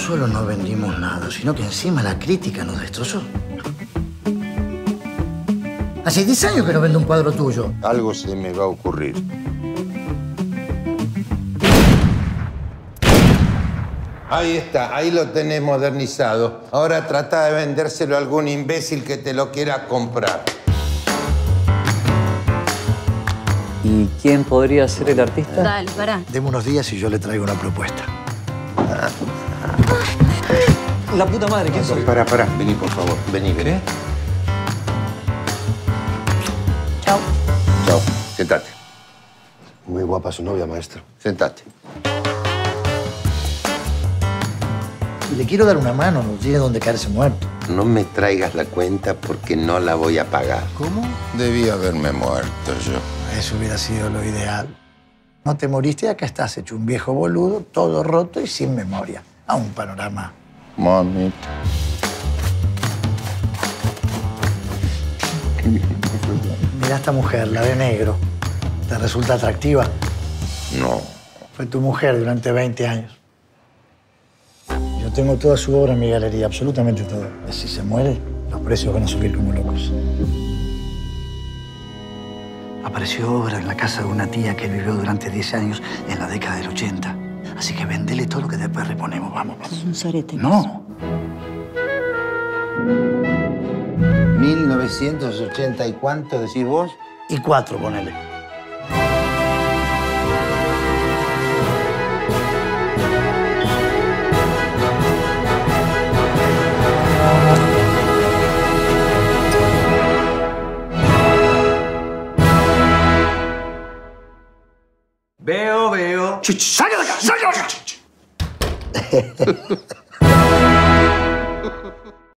solo no vendimos nada, sino que encima la crítica nos destrozó. Hace 10 años que no vendo un cuadro tuyo. Algo se me va a ocurrir. Ahí está, ahí lo tenés modernizado. Ahora trata de vendérselo a algún imbécil que te lo quiera comprar. ¿Y quién podría ser el artista? Dale, pará. Deme unos días y yo le traigo una propuesta. La puta madre, ¿quién soy? Pará. Vení, por favor. Vení. ¿Qué? Chao. Chao. Sentate. Muy guapa su novia, maestro. Sentate. Le quiero dar una mano, no tiene donde caerse muerto. No me traigas la cuenta porque no la voy a pagar. ¿Cómo? Debí haberme muerto yo. Eso hubiera sido lo ideal. No te moriste y acá estás hecho un viejo boludo, todo roto y sin memoria. A un panorama. Mami. Mira a esta mujer, la de negro. ¿Te resulta atractiva? No. Fue tu mujer durante 20 años. Yo tengo toda su obra en mi galería, absolutamente todo. Y si se muere, los precios van a subir como locos. Apareció obra en la casa de una tía que vivió durante 10 años en la década del 80. Así que vendele todo lo que después reponemos. Vamos. Es un sorete. No. 1980 y cuánto decís vos. Y 4, ponele. Veo. ¡Salga de acá! ¡Salga de acá!